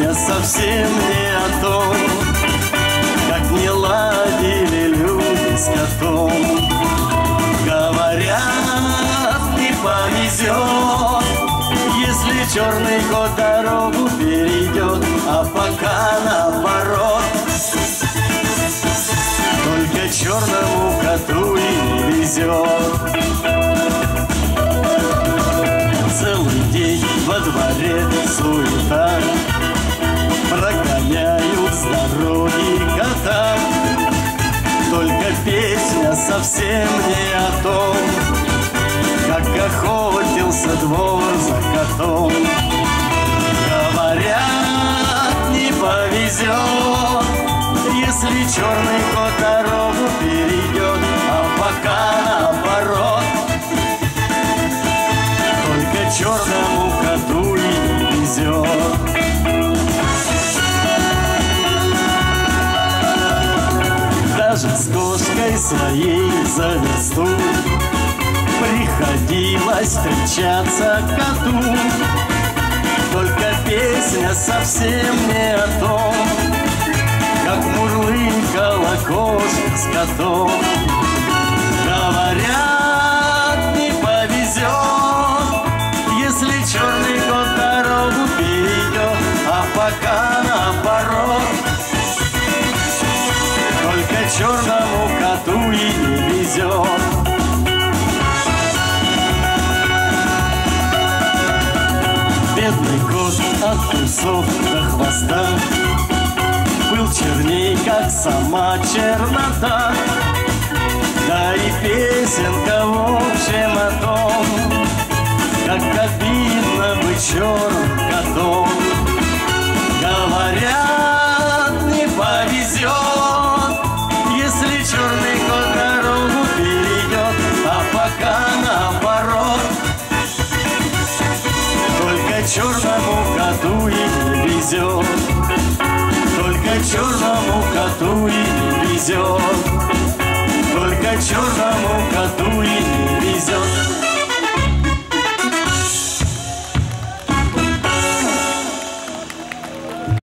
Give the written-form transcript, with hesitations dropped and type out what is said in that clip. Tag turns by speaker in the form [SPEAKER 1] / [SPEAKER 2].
[SPEAKER 1] песня совсем не о том, как не ладили люди с котом. Говорят, не повезет, если черный кот дорогу перейдет, а пока наоборот. Только черному коту и не везет. Целый день во дворе суета, прогоняют с дороги кота. Только песня совсем не о том, как охотился двор за котом. Говорят, не повезет, если черный кот дорогу перейдет, а пока наоборот. Только черному коту и не везет. Даже с кошкой своей за версту приходилось встречаться коту. Только песня совсем не о том, как мурлыкала кошка с котом. Говорят, не повезет, если черный кот дорогу перейдет, а пока наоборот. Только черному коту и не везет. Бедный кот от усов до хвоста был черней, как сама чернота. Да и песенка в общем о том, как обидно быть черным котом. Говорят, не повезет, если черный кот дорогу перейдет, а пока наоборот. Только черному коту и не везет. Только черному коту и не везет. Только черному коту и не везет.